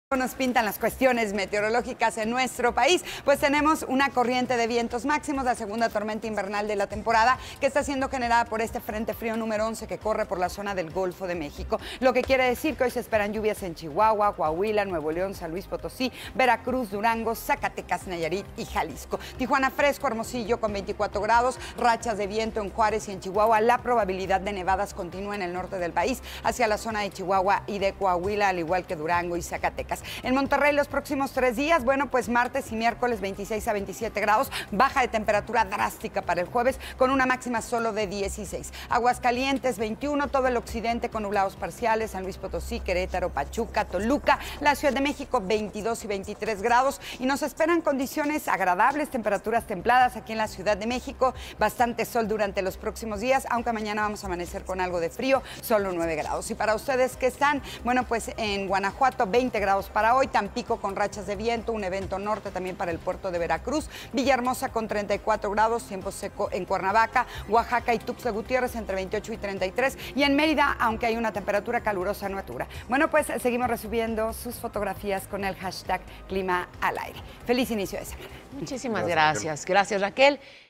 Nos pintan las cuestiones meteorológicas en nuestro país, pues tenemos una corriente de vientos máximos, la segunda tormenta invernal de la temporada, que está siendo generada por este frente frío número 11 que corre por la zona del Golfo de México, lo que quiere decir que hoy se esperan lluvias en Chihuahua, Coahuila, Nuevo León, San Luis Potosí, Veracruz, Durango, Zacatecas, Nayarit y Jalisco. Tijuana fresco, Hermosillo con 24 grados, rachas de viento en Juárez y en Chihuahua. La probabilidad de nevadas continúa en el norte del país, hacia la zona de Chihuahua y de Coahuila, al igual que Durango y Zacatecas. En Monterrey los próximos 3 días, bueno, pues martes y miércoles 26 a 27 grados, baja de temperatura drástica para el jueves con una máxima solo de 16. Aguascalientes 21, todo el occidente con nublados parciales, San Luis Potosí, Querétaro, Pachuca, Toluca, la Ciudad de México 22 y 23 grados y nos esperan condiciones agradables, temperaturas templadas aquí en la Ciudad de México, bastante sol durante los próximos días, aunque mañana vamos a amanecer con algo de frío, solo 9 grados. Y para ustedes que están, bueno, pues en Guanajuato 20 grados para hoy, Tampico con rachas de viento, un evento norte también para el puerto de Veracruz, Villahermosa con 34 grados, tiempo seco en Cuernavaca, Oaxaca y Tuxtla Gutiérrez entre 28 y 33 y en Mérida, aunque hay una temperatura calurosa no altura. Bueno, pues seguimos recibiendo sus fotografías con el hashtag Clima al Aire. Feliz inicio de semana. Muchísimas gracias. Gracias, Raquel.